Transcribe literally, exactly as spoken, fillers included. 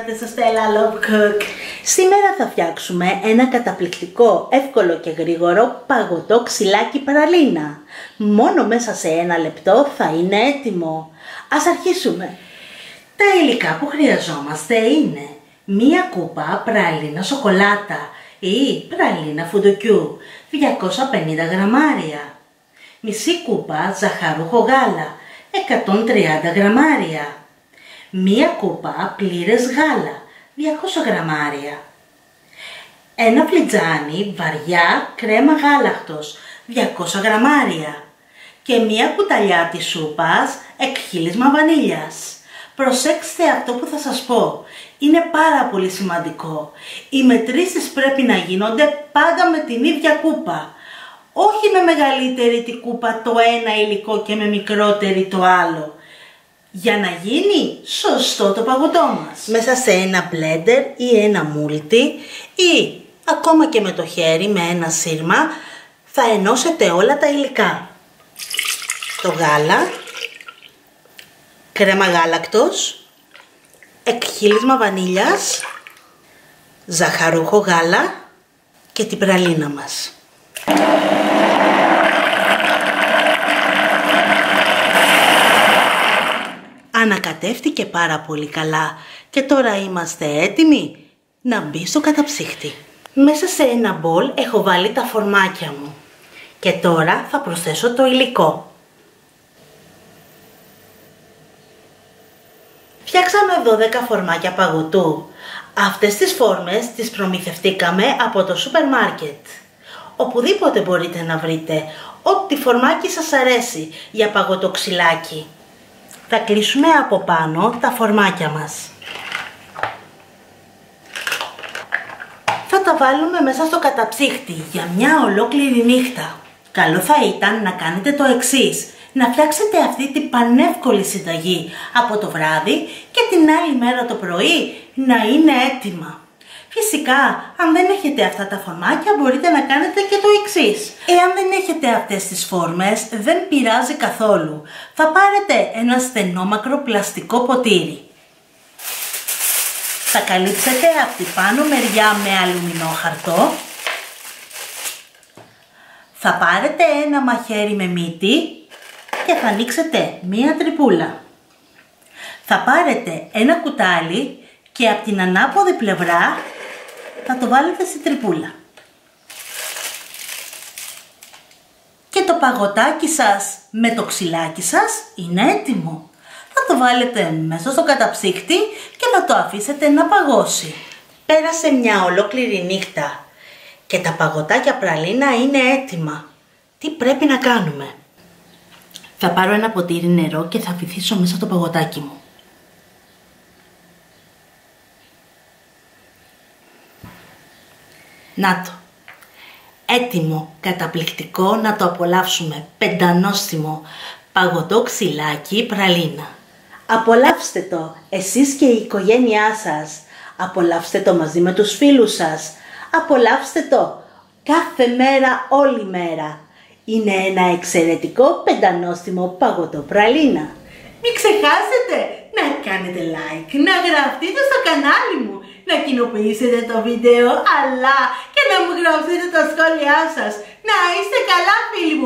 ήρθατε στο Stella Love Cook. Σήμερα θα φτιάξουμε ένα καταπληκτικό, εύκολο και γρήγορο παγωτό ξυλάκι πραλίνα. Μόνο μέσα σε ένα λεπτό θα είναι έτοιμο. Ας αρχίσουμε. Τα υλικά που χρειαζόμαστε είναι μία κούπα πραλίνα σοκολάτα ή πραλίνα φουντουκιού, διακόσια πενήντα γραμμάρια. Μισή κούπα ζαχαρούχο γάλα, εκατόν τριάντα γραμμάρια. Μία κούπα πλήρες γάλα, διακόσια γραμμάρια. Ένα φλιτζάνι βαριά κρέμα γάλακτος, διακόσια γραμμάρια. Και μία κουταλιά της σούπας εκχύλισμα βανίλιας. Προσέξτε αυτό που θα σας πω. Είναι πάρα πολύ σημαντικό. Οι μετρήσεις πρέπει να γίνονται πάντα με την ίδια κούπα. Όχι με μεγαλύτερη την κούπα το ένα υλικό και με μικρότερη το άλλο. Για να γίνει σωστό το παγωτό μας. Μέσα σε ένα μπλέντερ ή ένα μούλτι ή ακόμα και με το χέρι με ένα σύρμα θα ενώσετε όλα τα υλικά. Το γάλα, κρέμα γάλακτος, εκχύλισμα βανίλιας, ζαχαρούχο γάλα και την πραλίνα μας. Ανακατεύτηκε πάρα πολύ καλά και τώρα είμαστε έτοιμοι να μπει στο καταψύχτη. Μέσα σε ένα μπολ έχω βάλει τα φορμάκια μου και τώρα θα προσθέσω το υλικό. Φτιάξαμε δώδεκα φορμάκια παγωτού. Αυτές τις φόρμες τις προμηθευτήκαμε από το σούπερ μάρκετ. Οπουδήποτε μπορείτε να βρείτε ό,τι φορμάκι σας αρέσει για παγωτό ξυλάκι. Θα κλείσουμε από πάνω τα φορμάκια μας. Θα τα βάλουμε μέσα στο καταψύχτη για μια ολόκληρη νύχτα. Καλό θα ήταν να κάνετε το εξής. Να φτιάξετε αυτή την πανεύκολη συνταγή από το βράδυ και την άλλη μέρα το πρωί να είναι έτοιμα. Φυσικά, αν δεν έχετε αυτά τα φορμάκια μπορείτε να κάνετε και το εξής. Εάν δεν έχετε αυτές τις φόρμες δεν πειράζει καθόλου. Θα πάρετε ένα στενόμακρο πλαστικό ποτήρι. Θα καλύψετε από την πάνω μεριά με αλουμινό χαρτό. Θα πάρετε ένα μαχαίρι με μύτη και θα ανοίξετε μία τρυπούλα. Θα πάρετε ένα κουτάλι και από την ανάποδη πλευρά θα το βάλετε στην τρυπούλα. Και το παγωτάκι σας με το ξυλάκι σας είναι έτοιμο. Θα το βάλετε μέσα στο καταψύκτη και θα το αφήσετε να παγώσει. Πέρασε μια ολόκληρη νύχτα και τα παγωτάκια πραλίνα είναι έτοιμα. Τι πρέπει να κάνουμε? Θα πάρω ένα ποτήρι νερό και θα βυθίσω μέσα το παγωτάκι μου. Να το. Έτοιμο, καταπληκτικό να το απολαύσουμε. Πεντανόστιμο παγωτό ξυλάκι πραλίνα. Απολαύστε το εσείς και η οικογένειά σας. Απολαύστε το μαζί με τους φίλους σας. Απολαύστε το κάθε μέρα, όλη μέρα. Είναι ένα εξαιρετικό πεντανόστιμο παγωτό πραλίνα. Μην ξεχάσετε να κάνετε like, να γραφτείτε στο κανάλι μου, να κοινοποιήσετε το βίντεο, αλλά και να μου γράψετε τα σχόλιά σας. Να είστε καλά φίλοι μου.